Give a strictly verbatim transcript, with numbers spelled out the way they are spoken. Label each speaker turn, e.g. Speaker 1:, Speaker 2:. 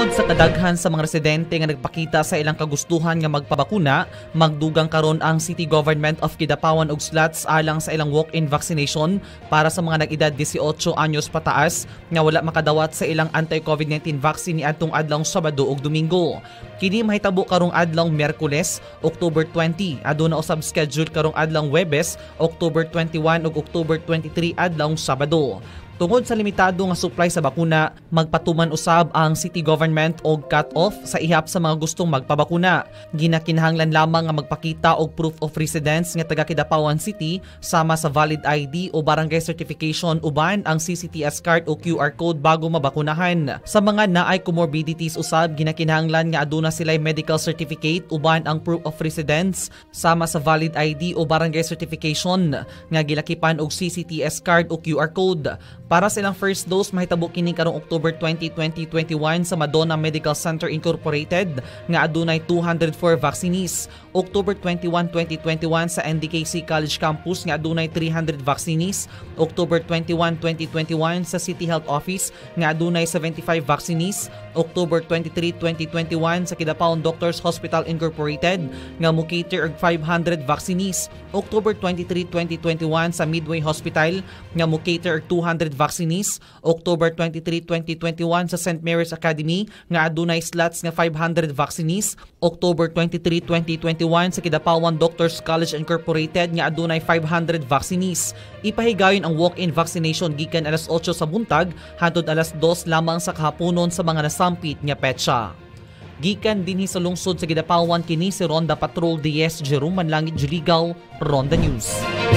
Speaker 1: Tungod sa kadaghan sa mga residente nga nagpakita sa ilang kagustuhan nga magpabakuna, magdugang karon ang City Government of Kidapawan og slots alang sa ilang walk-in vaccination para sa mga nag-edad eighteen anyos pataas nga wala makadawat sa ilang anti-COVID nineteen vaccine niadtong adlawng Sabado ug Domingo. Kini mahitabo karong adlawng Miyerkules, October twenty, aduna usab schedule karong adlawng Huwebes, October twenty-one ug October twenty-three adlawng Sabado. Tungod sa limitado nga supply sa bakuna, magpatuman usab ang city government og cut-off sa ihap sa mga gustong magpabakuna. Ginakinahanglan lamang nga magpakita og proof of residence nga taga Kidapawan City sama sa valid I D o barangay certification uban ang C C T S card o Q R code bago mabakunahan. Sa mga naay comorbidities usab, ginakinahanglan nga aduna sila'y medical certificate uban ang proof of residence sama sa valid I D o barangay certification nga gilakipan og C C T S card o Q R code. Para sa ilang first dose, mahitabo kini karong October twenty, twenty twenty-one sa Madonna Medical Center Incorporated nga adunay two hundred four vaccinees. October twenty-one, twenty twenty-one sa N D K C College Campus nga adunay three hundred vaccinees. October twenty-one, twenty twenty-one sa City Health Office nga adunay seventy-five vaccinees. October twenty-three, twenty twenty-one sa Kidapawan Doctors Hospital Incorporated nga mo-cater og five hundred vaccinees. October twenty-three, twenty twenty-one sa Midway Hospital nga mo-cater og two hundred vaccinees. October twenty-three, twenty twenty-one sa Saint Mary's Academy nga adunay slots nga five hundred vaccinees. October twenty-three, twenty twenty-one sa Kidapawan Doctors College Incorporated nga adunay five hundred vaccinees. Ipahigayon ang walk-in vaccination gikan alas otso sa buntag hangtod alas dos lamang sa kahaponon sa mga nasampit nga petsa. Gikan dinhi sa lungsod sa Kidapawan kini si Ronda Patrol D S Jerome Manlangit Juligaw, Ronda News.